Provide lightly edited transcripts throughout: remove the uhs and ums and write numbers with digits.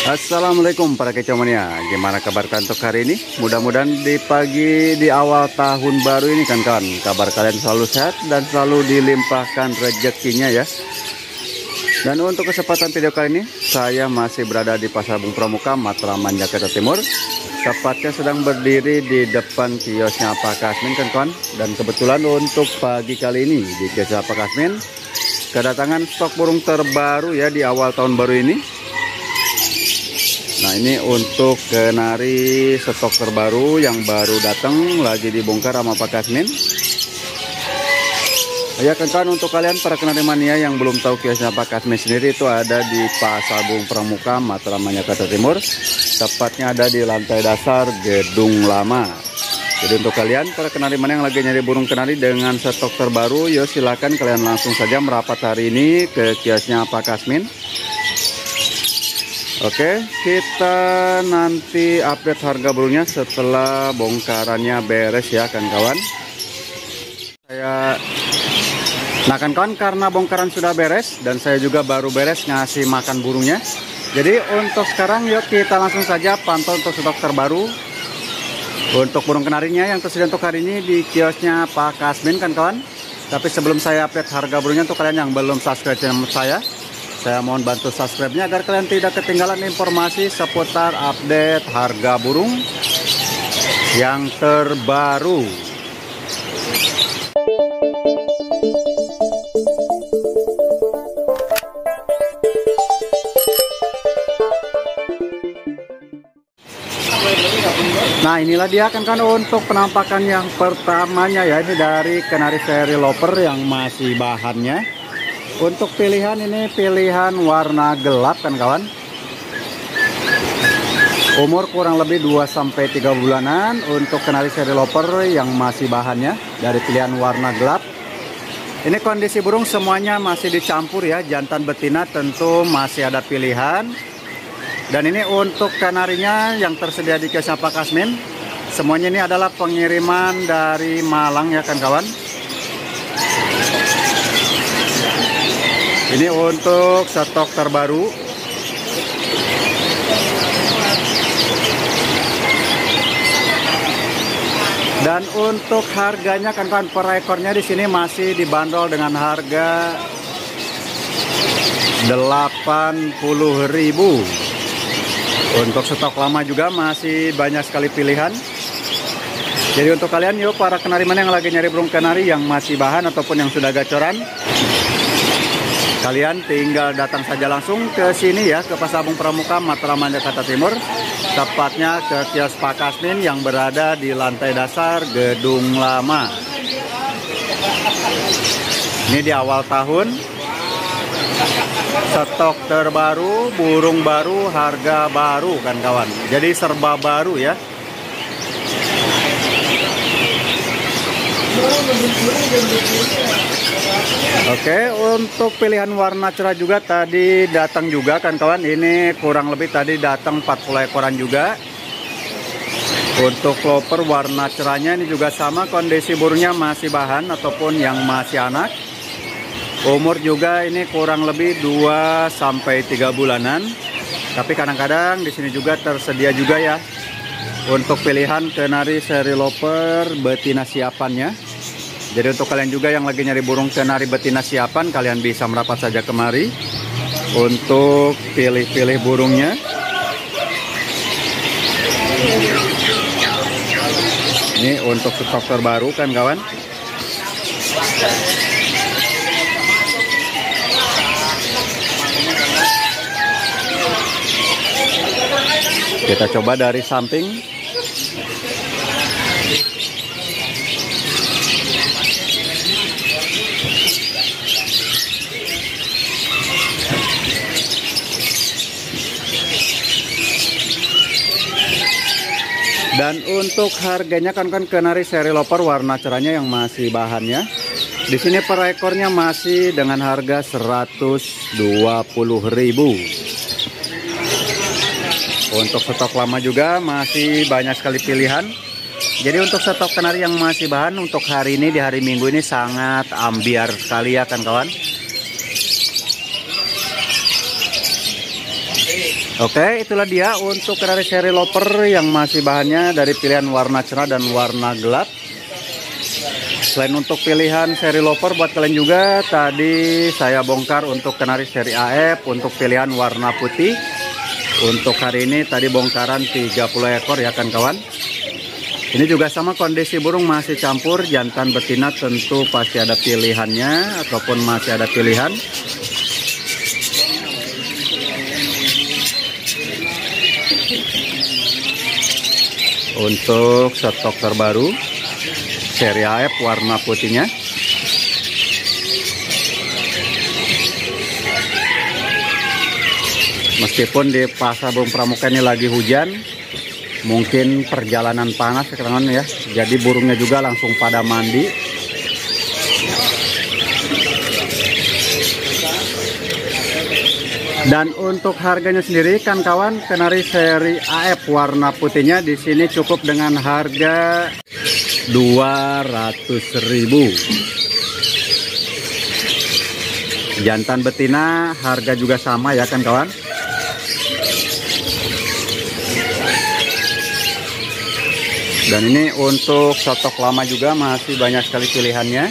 Assalamualaikum para kecomania, gimana kabar kalian untuk hari ini? Mudah-mudahan di awal tahun baru ini kan kawan, kabar kalian selalu sehat dan selalu dilimpahkan rezekinya ya. Dan untuk kesempatan video kali ini, saya masih berada di Pasar Bung Pramuka, Matraman, Jakarta Timur. Tepatnya sedang berdiri di depan kiosnya Pak Kasmin kan kawan. Dan kebetulan untuk pagi kali ini di kiosnya Pak Kasmin kedatangan stok burung terbaru ya di awal tahun baru ini. Nah, ini untuk kenari stok terbaru yang baru datang, lagi dibongkar sama Pak Kasmin. Ya kan, untuk kalian para kenari mania yang belum tahu kiosnya Pak Kasmin sendiri, itu ada di Pasar Bung Pramuka, Matraman, Jakarta Timur. Tepatnya ada di lantai dasar gedung lama. Jadi untuk kalian para kenari mania yang lagi nyari burung kenari dengan stok terbaru, yuk silakan kalian langsung saja merapat hari ini ke kiosnya Pak Kasmin. Oke, kita nanti update harga burungnya setelah bongkarannya beres ya kan kawan. Nah kan kawan, karena bongkaran sudah beres dan saya juga baru beres ngasih makan burungnya. Jadi untuk sekarang yuk kita langsung saja pantau untuk stok terbaru untuk burung kenarinya yang tersedia untuk hari ini di kiosnya Pak Kasmin kan kawan. Tapi sebelum saya update harga burungnya, untuk kalian yang belum subscribe channel saya mohon bantu subscribe-nya agar kalian tidak ketinggalan informasi seputar update harga burung yang terbaru. Nah inilah dia kan untuk penampakan yang pertamanya ya, ini dari kenari seri loper yang masih bahannya. Untuk pilihan ini pilihan warna gelap kan kawan. Umur kurang lebih 2-3 bulanan untuk kenari seri loper yang masih bahannya dari pilihan warna gelap. Ini kondisi burung semuanya masih dicampur ya, jantan betina tentu masih ada pilihan. Dan ini untuk kanarinya yang tersedia di kiosnya Pak Kasmin, semuanya ini adalah pengiriman dari Malang ya kan kawan. Ini untuk stok terbaru. Dan untuk harganya kan per ekornya di sini masih dibanderol dengan harga 80.000. Untuk stok lama juga masih banyak sekali pilihan. Jadi untuk kalian yuk para kenari mana yang lagi nyari burung kenari yang masih bahan ataupun yang sudah gacoran, kalian tinggal datang saja langsung ke sini ya, ke Pasar Bung Pramuka, Matraman, Jakarta Timur. Tepatnya ke kios Pak Kasmin yang berada di lantai dasar gedung lama. Ini di awal tahun, stok terbaru, burung baru, harga baru kan kawan. Jadi serba baru ya. Oke, untuk pilihan warna cerah juga tadi datang juga kan kawan. Ini kurang lebih tadi datang 40 ekoran juga. Untuk loper warna cerahnya ini juga sama, kondisi burungnya masih bahan ataupun yang masih anak. Umur juga ini kurang lebih 2-3 bulanan. Tapi kadang-kadang di sini juga tersedia juga ya untuk pilihan kenari seri loper betina siapannya. Jadi untuk kalian juga yang lagi nyari burung kenari betina siapan, kalian bisa merapat saja kemari untuk pilih-pilih burungnya. Ini untuk stok terbaru kan kawan. Kita coba dari samping. Dan untuk harganya kan kenari seri loper warna cerahnya yang masih bahannya. Di sini per ekornya masih dengan harga 120.000. Untuk stok lama juga masih banyak sekali pilihan. Jadi untuk stok kenari yang masih bahan untuk hari ini, di hari Minggu ini sangat ambiar sekali ya kan kawan. Oke, itulah dia untuk kenari seri loper yang masih bahannya dari pilihan warna cerah dan warna gelap. Selain untuk pilihan seri loper buat kalian juga, tadi saya bongkar untuk kenari seri AF untuk pilihan warna putih. Untuk hari ini tadi bongkaran 30 ekor ya kan kawan. Ini juga sama, kondisi burung masih campur, jantan betina tentu pasti ada pilihannya ataupun masih ada pilihan. Untuk stok terbaru seri AF warna putihnya. Meskipun di pasar burung pramuka ini lagi hujan, mungkin perjalanan panas sekarang ya, jadi burungnya juga langsung pada mandi. Dan untuk harganya sendiri kan kawan, kenari seri AF warna putihnya di sini cukup dengan harga 200.000. Jantan betina harga juga sama ya kan kawan. Dan ini untuk stok lama juga masih banyak sekali pilihannya.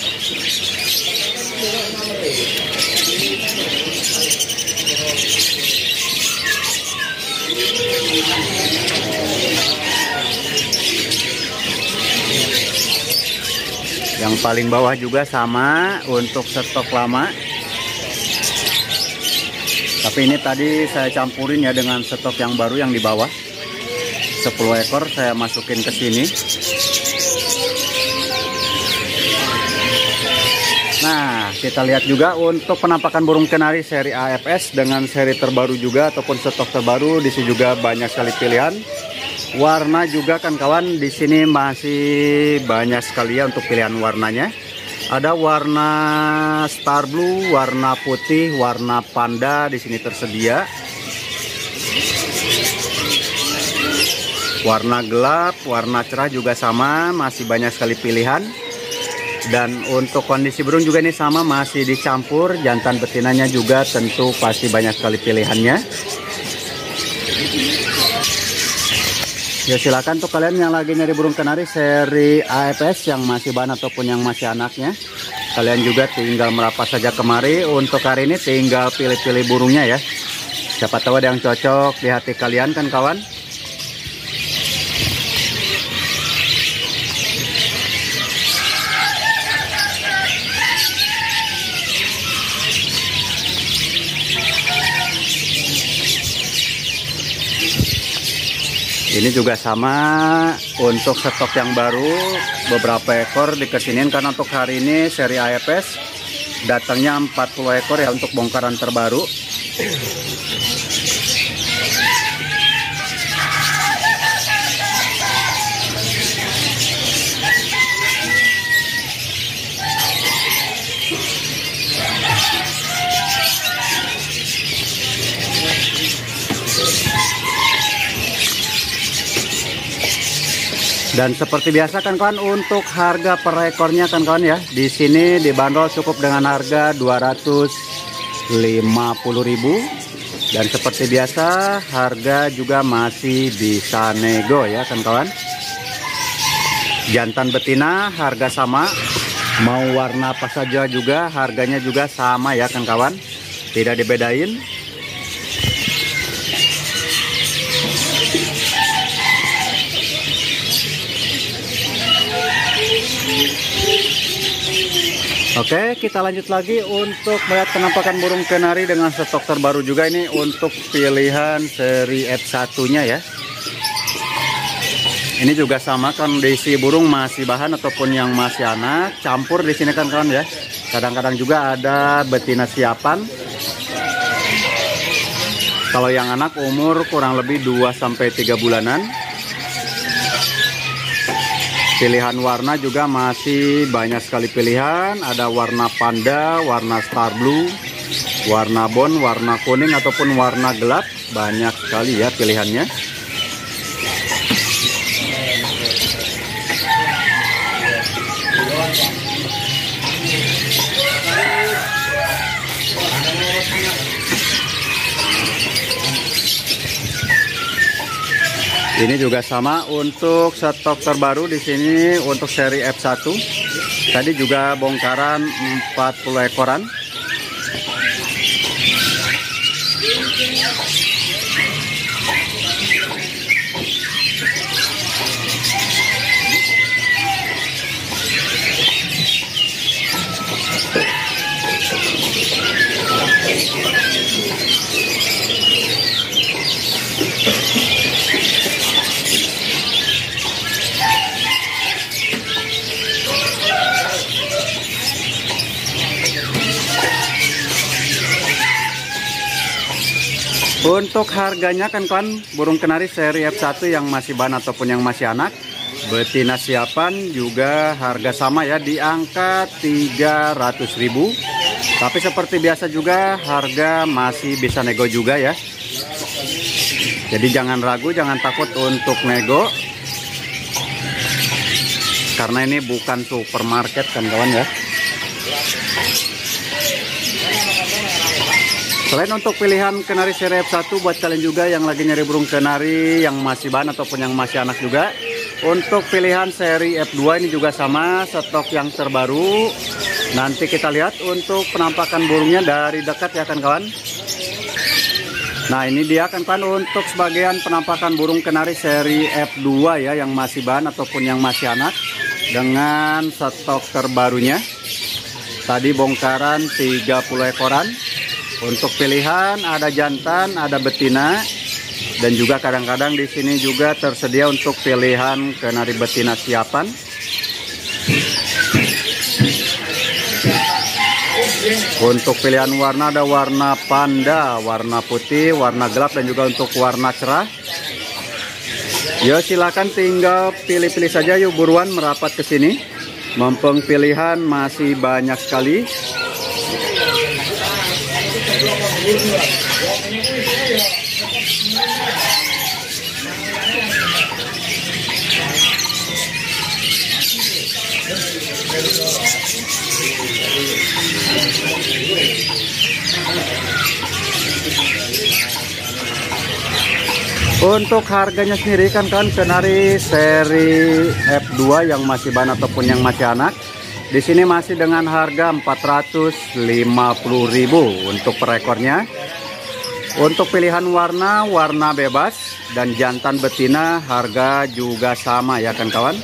Yang paling bawah juga sama untuk stok lama. Tapi ini tadi saya campurin ya dengan stok yang baru yang di bawah. 10 ekor saya masukin ke sini. Nah, kita lihat juga untuk penampakan burung kenari seri AFS dengan seri terbaru juga ataupun stok terbaru. Di sini juga banyak sekali pilihan. Warna juga kan kawan, di sini masih banyak sekali ya untuk pilihan warnanya. Ada warna star blue, warna putih, warna panda di sini tersedia. Warna gelap, warna cerah juga sama, masih banyak sekali pilihan. Dan untuk kondisi burung juga ini sama, masih dicampur. Jantan betinanya juga tentu pasti banyak sekali pilihannya. Ya silakan untuk kalian yang lagi nyari burung kenari seri AFS yang masih bahan ataupun yang masih anaknya, kalian juga tinggal merapat saja kemari. Untuk hari ini tinggal pilih-pilih burungnya ya. Siapa tahu ada yang cocok di hati kalian kan kawan. Ini juga sama untuk stok yang baru, beberapa ekor dikesinin karena untuk hari ini seri AFS datangnya 40 ekor ya untuk bongkaran terbaru. Dan seperti biasa kan kawan, untuk harga per ekornya kan kawan ya, di sini dibanderol cukup dengan harga 250.000. Dan seperti biasa harga juga masih bisa nego ya kan kawan. Jantan betina harga sama, mau warna apa saja juga harganya juga sama ya kan kawan, tidak dibedain. Oke, kita lanjut lagi untuk melihat penampakan burung kenari dengan stok terbaru juga. Ini untuk pilihan seri F1 nya ya. Ini juga sama, kondisi burung masih bahan ataupun yang masih anak, campur di sini kan kawan ya. Kadang-kadang juga ada betina siapan. Kalau yang anak umur kurang lebih 2-3 bulanan. Pilihan warna juga masih banyak sekali pilihan. Ada warna panda, warna star blue, warna bone, warna kuning ataupun warna gelap. Banyak sekali ya pilihannya. Ini juga sama untuk stok terbaru di sini untuk seri F1. Tadi juga bongkaran 40 ekoran. Untuk harganya kan kawan, burung kenari seri F1 yang masih ban ataupun yang masih anak, betina siapan juga harga sama ya, di angka 300.000. Tapi seperti biasa juga harga masih bisa nego juga ya. Jadi jangan ragu, jangan takut untuk nego. Karena ini bukan supermarket kan kawan ya. Selain untuk pilihan kenari seri F1 buat kalian juga yang lagi nyari burung kenari yang masih ban ataupun yang masih anak juga, untuk pilihan seri F2 ini juga sama, stok yang terbaru. Nanti kita lihat untuk penampakan burungnya dari dekat ya kan kawan. Nah ini dia kan kawan untuk sebagian penampakan burung kenari seri F2 ya, yang masih ban ataupun yang masih anak dengan stok terbarunya. Tadi bongkaran 30 ekoran. Untuk pilihan ada jantan, ada betina, dan juga kadang-kadang di sini juga tersedia untuk pilihan kenari betina siapan. Untuk pilihan warna ada warna panda, warna putih, warna gelap, dan juga untuk warna cerah. Ya silakan tinggal pilih-pilih saja, yuk buruan merapat ke sini. Mumpung pilihan masih banyak sekali. Untuk harganya sendiri kan kenari seri F2 yang masih ban ataupun yang masih anak, di sini masih dengan harga 450.000 untuk per ekornya. Untuk pilihan warna, warna bebas, dan jantan betina harga juga sama ya kan kawan.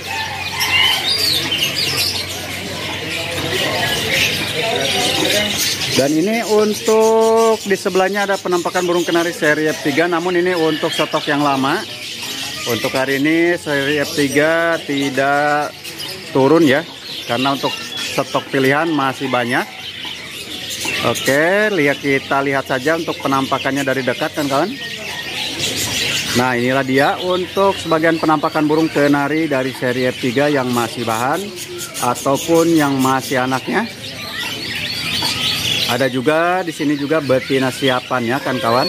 Dan ini untuk di sebelahnya ada penampakan burung kenari seri F3, namun ini untuk stok yang lama. Untuk hari ini seri F3 tidak turun ya, karena untuk stok pilihan masih banyak. Oke, kita lihat saja untuk penampakannya dari dekat kan kawan. Nah inilah dia untuk sebagian penampakan burung kenari dari seri F3 yang masih bahan ataupun yang masih anaknya. Ada juga di sini juga betina siapan ya kan kawan.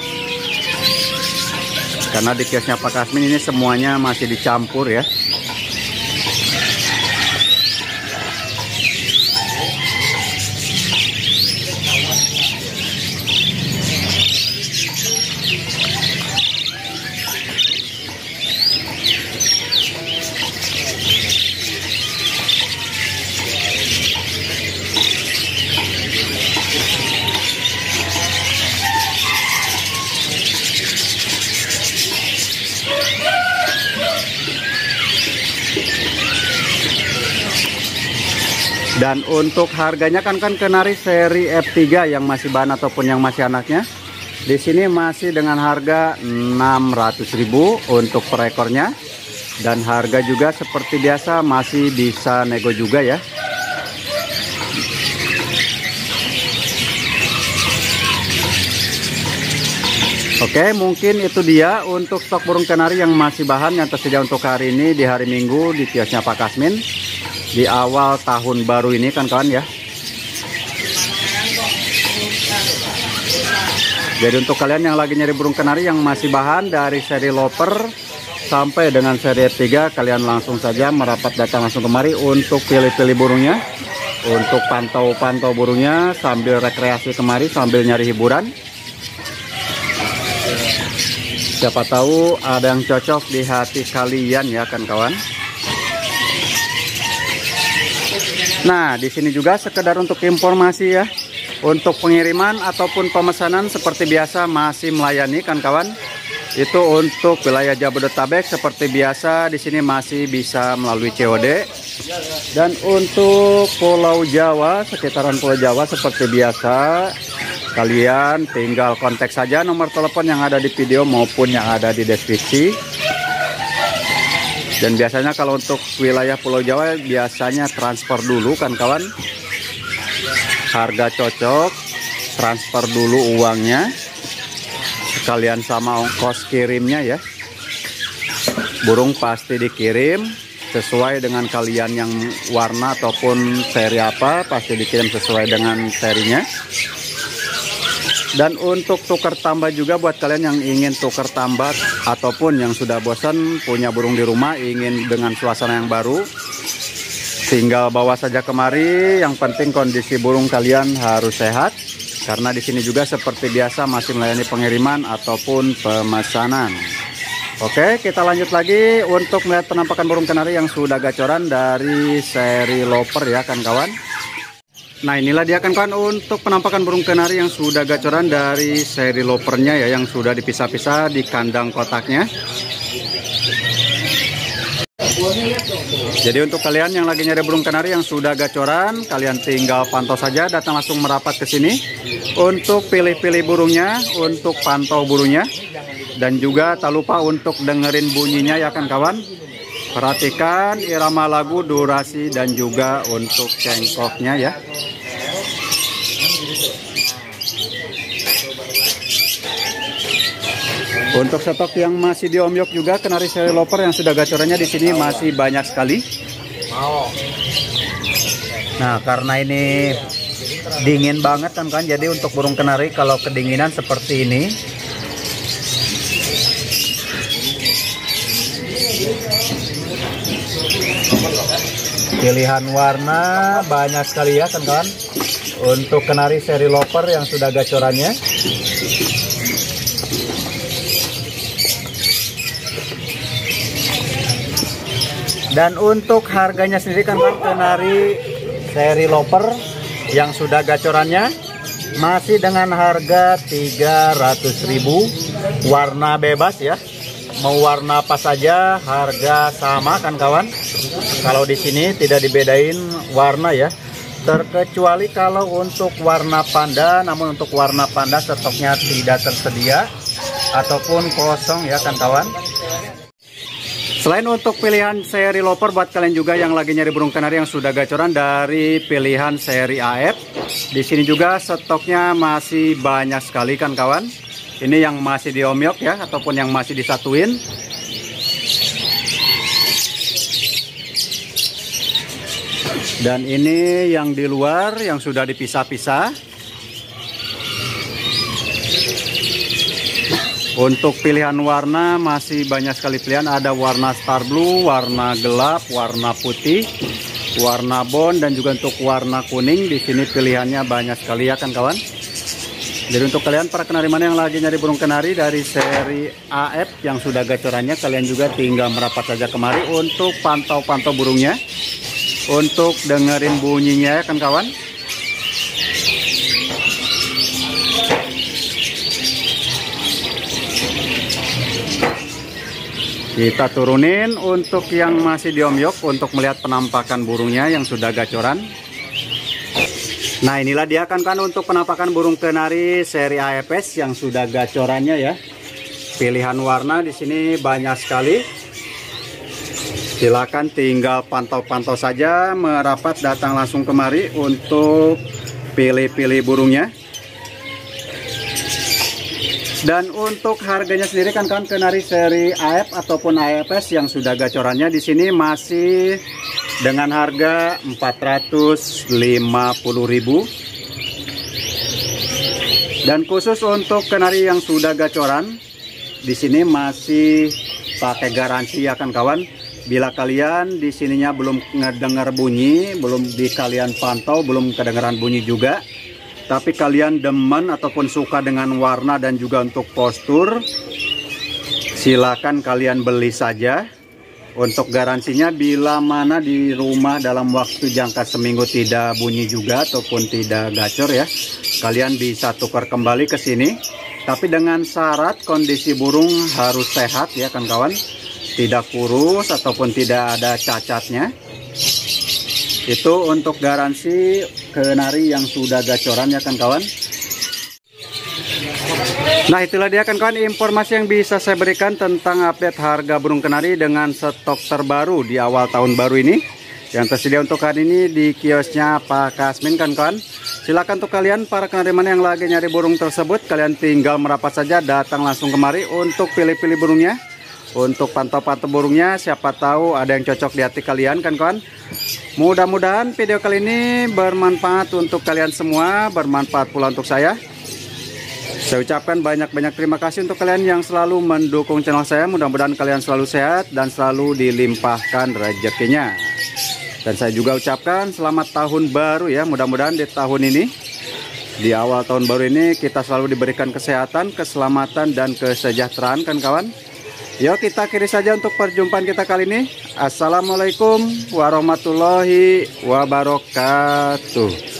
Karena di kiosnya Pak Kasmin ini semuanya masih dicampur ya. Dan untuk harganya kan kenari seri F3 yang masih ban ataupun yang masih anaknya, di sini masih dengan harga 600.000 untuk per ekornya. Dan harga juga seperti biasa masih bisa nego juga ya. Oke, mungkin itu dia untuk stok burung kenari yang masih bahan yang tersedia untuk hari ini di hari Minggu di kiosnya Pak Kasmin di awal tahun baru ini kan kawan ya. Jadi untuk kalian yang lagi nyari burung kenari yang masih bahan dari seri loper sampai dengan seri F3, kalian langsung saja merapat datang langsung kemari untuk pilih-pilih burungnya, untuk pantau-pantau burungnya sambil rekreasi kemari sambil nyari hiburan. Siapa tahu ada yang cocok di hati kalian ya kan kawan. Nah, di sini juga sekedar untuk informasi ya. Untuk pengiriman ataupun pemesanan seperti biasa masih melayani kan kawan. Itu untuk wilayah Jabodetabek seperti biasa di sini masih bisa melalui COD. Dan untuk Pulau Jawa, sekitaran Pulau Jawa seperti biasa, kalian tinggal kontak saja nomor telepon yang ada di video maupun yang ada di deskripsi. Dan biasanya kalau untuk wilayah Pulau Jawa biasanya transfer dulu kan kawan. Harga cocok, transfer dulu uangnya. Sekalian sama ongkos kirimnya ya. Burung pasti dikirim sesuai dengan kalian yang warna ataupun seri apa, pasti dikirim sesuai dengan serinya. Dan untuk tukar tambah juga buat kalian yang ingin tukar tambah ataupun yang sudah bosan punya burung di rumah ingin dengan suasana yang baru, tinggal bawa saja kemari. Yang penting kondisi burung kalian harus sehat. Karena di sini juga seperti biasa masih melayani pengiriman ataupun pemesanan. Oke, kita lanjut lagi untuk melihat penampakan burung kenari yang sudah gacoran dari seri loper ya kan kawan. Nah, inilah dia kan kawan untuk penampakan burung kenari yang sudah gacoran dari seri lopernya ya, yang sudah dipisah-pisah di kandang kotaknya. Jadi untuk kalian yang lagi nyari burung kenari yang sudah gacoran, kalian tinggal pantau saja, datang langsung merapat ke sini untuk pilih-pilih burungnya, untuk pantau burungnya, dan juga tak lupa untuk dengerin bunyinya ya kan kawan. Perhatikan irama lagu, durasi, dan juga untuk cengkoknya ya. Untuk stok yang masih di omyok juga kenari seri loper yang sudah gacorannya di sini masih banyak sekali. Nah, karena ini dingin banget kan, jadi untuk burung kenari kalau kedinginan seperti ini pilihan warna banyak sekali ya kan kawan. Untuk kenari seri loper yang sudah gacorannya. Dan untuk harganya sendiri kan kenari seri loper yang sudah gacorannya masih dengan harga 300.000, warna bebas ya. Mau warna apa saja harga sama kan kawan. Kalau di sini tidak dibedain warna ya. Terkecuali kalau untuk warna panda, namun untuk warna panda stoknya tidak tersedia ataupun kosong ya kan kawan. Selain untuk pilihan seri loper buat kalian juga yang lagi nyari burung kenari yang sudah gacoran dari pilihan seri AF, di sini juga stoknya masih banyak sekali kan kawan. Ini yang masih di omyok ya ataupun yang masih disatuin. Dan ini yang di luar yang sudah dipisah-pisah. Untuk pilihan warna masih banyak sekali pilihan, ada warna star blue, warna gelap, warna putih, warna bone, dan juga untuk warna kuning. Di sini pilihannya banyak sekali ya kan kawan. Jadi untuk kalian para kenari mana yang lagi nyari burung kenari dari seri AF yang sudah gacorannya, kalian juga tinggal merapat saja kemari untuk pantau-pantau burungnya, untuk dengerin bunyinya ya kan kawan. Kita turunin untuk yang masih di omyok untuk melihat penampakan burungnya yang sudah gacoran. Nah, inilah dia kan untuk penampakan burung kenari seri AFS yang sudah gacorannya ya. Pilihan warna di sini banyak sekali. Silakan tinggal pantau-pantau saja, merapat datang langsung kemari untuk pilih-pilih burungnya. Dan untuk harganya sendiri kan kenari seri AF ataupun AFS yang sudah gacorannya di sini masih dengan harga 450.000. Dan khusus untuk kenari yang sudah gacoran di sini masih pakai garansi ya kan kawan. Bila kalian di sininya belum ngedengar bunyi, belum di kalian pantau, belum kedengaran bunyi juga, tapi kalian demen ataupun suka dengan warna dan juga untuk postur, silakan kalian beli saja. Untuk garansinya bila mana di rumah dalam waktu jangka seminggu tidak bunyi juga ataupun tidak gacor ya, kalian bisa tukar kembali ke sini. Tapi dengan syarat kondisi burung harus sehat ya kan kawan, tidak kurus ataupun tidak ada cacatnya. Itu untuk garansi kenari yang sudah gacoran ya kan kawan. Nah itulah dia kan kawan informasi yang bisa saya berikan tentang update harga burung kenari dengan stok terbaru di awal tahun baru ini yang tersedia untuk hari ini di kiosnya Pak Kasmin kan kawan. Silakan untuk kalian para kenariman yang lagi nyari burung tersebut, kalian tinggal merapat saja datang langsung kemari untuk pilih-pilih burungnya, untuk pantau-pantau burungnya, siapa tahu ada yang cocok di hati kalian kan kawan. Mudah-mudahan video kali ini bermanfaat untuk kalian semua, bermanfaat pula untuk saya. Saya ucapkan banyak-banyak terima kasih untuk kalian yang selalu mendukung channel saya. Mudah-mudahan kalian selalu sehat dan selalu dilimpahkan rezekinya. Dan saya juga ucapkan selamat tahun baru ya. Mudah-mudahan di tahun ini, di awal tahun baru ini, kita selalu diberikan kesehatan, keselamatan, dan kesejahteraan kan kawan. Yuk kita akhiri saja untuk perjumpaan kita kali ini. Assalamualaikum warahmatullahi wabarakatuh.